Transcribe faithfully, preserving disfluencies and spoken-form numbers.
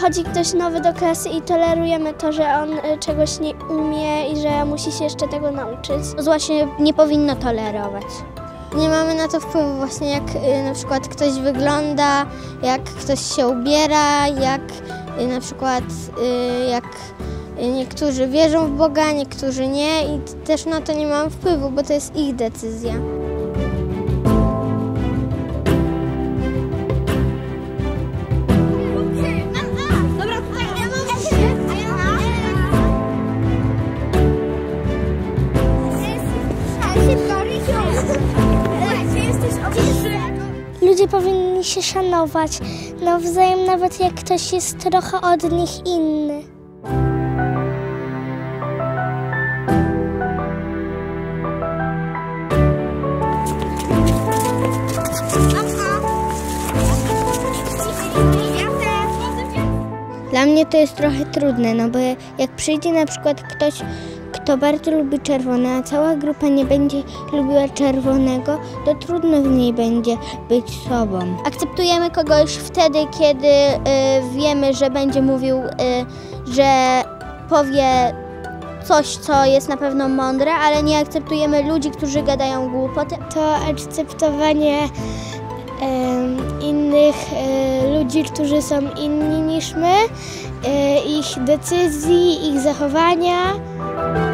wchodzi ktoś nowy do klasy i tolerujemy to, że on czegoś nie umie i że musi się jeszcze tego nauczyć. Zła się nie powinno tolerować. Nie mamy na to wpływu właśnie, jak y, na przykład ktoś wygląda, jak ktoś się ubiera, jak y, na przykład y, jak niektórzy wierzą w Boga, niektórzy nie i też na to nie mamy wpływu, bo to jest ich decyzja. Ludzie powinni się szanować nawzajem, nawet jak ktoś jest trochę od nich inny. Dla mnie to jest trochę trudne, no bo jak przyjdzie na przykład ktoś, kto bardzo lubi czerwone, a cała grupa nie będzie lubiła czerwonego, to trudno w niej będzie być sobą. Akceptujemy kogoś wtedy, kiedy y, wiemy, że będzie mówił, y, że powie coś, co jest na pewno mądre, ale nie akceptujemy ludzi, którzy gadają głupoty. To akceptowanie innych ludzi, którzy są inni niż my, ich decyzji, ich zachowania.